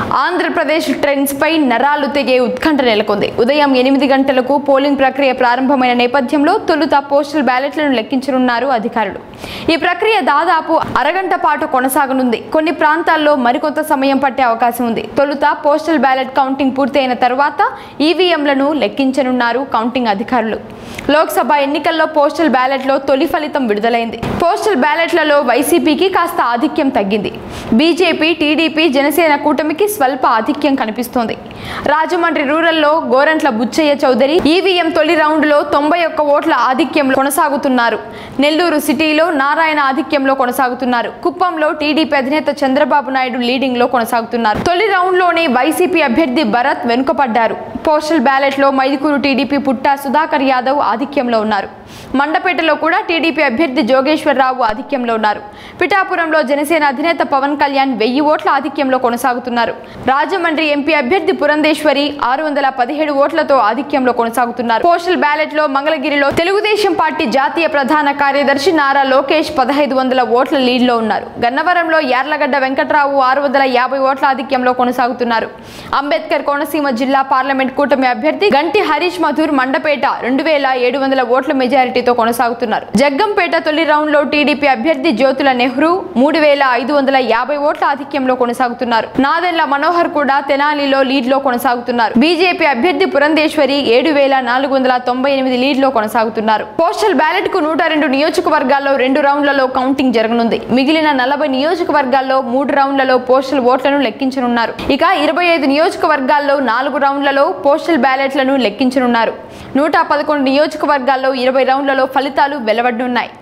Andhra Pradesh trends పై నరాలు తెగే ఉత్కంఠ నెలకొంది. ఉదయం 8 గంటలకు పోలింగ్ ప్రక్రియ ప్రారంభమైన నేపథ్యంలో తొలుత పోస్టల్ బ్యాలెట్లను లెక్కించనున్నారు అధికారులు. ఈ ప్రక్రియ దాదాపు అరగంట పాటు కొనసాగనుంది. కొన్ని ప్రాంతాల్లో మరికొంత సమయం పట్టే అవకాశం ఉంది. తొలుత పోస్టల్ బ్యాలెట్ కౌంటింగ్ పూర్తయిన తర్వాత ఈవీఎంలను లెక్కించనున్నారు కౌంటింగ్ అధికారులు. లోక్సభ ఎన్నికల్లో పోస్టల్ బ్యాలెట్లో తొలి ఫలితం విడుదలైంది. పోస్టల్ బ్యాలెట్లలో వైసీపీకి కాస్త ఆధిక్యం తగ్గింది. బీజేపీ, టీడీపీ, జనసేన కూటమికి స్వల్ప ఆధిక్యం కనిపిస్తోంది. రాజమండ్రి రూరల్లో గోరంట్ల బుచ్చయ్య చౌదరి ఈవీఎం తొలి రౌండ్లో 91 ఓట్ల ఆధిక్యంలో కొనసాగుతున్నారు. నెల్లూరు సిటీలో నారాయణ ఆధిక్యంలో కొనసాగుతున్నారు. కుప్పంలో టీడీపీ అధినేత చంద్రబాబు నాయుడు లీడింగ్ లో కొనసాగుతున్నారు. తొలి రౌండ్లోనే వైసీపీ అభ్యర్థి భరత్ వెనుకపడ్డారు. పోస్టల్ బ్యాలెట్లో మైదుకూరు టీడీపీ పుట్టా సుధాకర్ యాదవ్ ఆధిక్యంలో ఉన్నారు. మండపేటలో కూడా టీడీపీ అభ్యర్థి జోగేశ్వరరావు ఆధిక్యంలో ఉన్నారు. పిఠాపురంలో జనసేన అధినేత పవన్ కళ్యాణ్ 1000 ఓట్ల ఆధిక్యంలో కొనసాగుతున్నారు. రాజమండ్రి ఎంపీ అభ్యర్థి పురంధేశ్వరి 617 ఓట్లతో ఆధిక్యంలో కొనసాగుతున్నారు. పోస్టల్ బ్యాలెట్ లో మంగళగిరిలో తెలుగుదేశం పార్టీ జాతీయ ప్రధాన కార్యదర్శి నారా లోకేష్ 1500 ఓట్ల లీడ్ లో ఉన్నారు. గన్నవరంలో యార్లగడ్డ వెంకట్రావు 650 ఓట్ల ఆధిక్యంలో కొనసాగుతున్నారు. అంబేద్కర్ కోనసీమ జిల్లా పార్లమెంట్ కూటమి అభ్యర్థి గంటి హరీష్ మధుర్ మండపేట 2700 ఓట్ల మెజారిటీతో కొనసాగుతున్నారు. జగ్గంపేట తొలి రౌండ్ లో టీడీపీ అభ్యర్థి జ్యోతుల నెహ్రూ 3550 ఓట్ల ఆధిక్యంలో కొనసాగుతున్నారు. నాదెండ్ల మనోహర్ కూడా తెనాలిలో లీడ్ లో కొనసాగుతున్నారు. బీజేపీ అభ్యర్థి పురంధేశ్వరి 7498 లీడ్ లో కొనసాగుతున్నారు. పోస్టల్ బ్యాలెట్ కు 102 నియోజకవర్గాల్లో 2 రౌండ్లలో కౌంటింగ్ జరగనుంది. మిగిలిన 40 నియోజకవర్గాల్లో 3 రౌండ్లలో పోస్టల్ ఓట్లను లెక్కించనున్నారు. ఇక 25 నియోజకవర్గాల్లో 4 రౌండ్లలో పోస్టల్ బ్యాలెట్లను లెక్కించనున్నారు. 111 నియోజకవర్గాల్లో 20 రౌండ్లలో ఫలితాలు వెలువడనున్నాయి.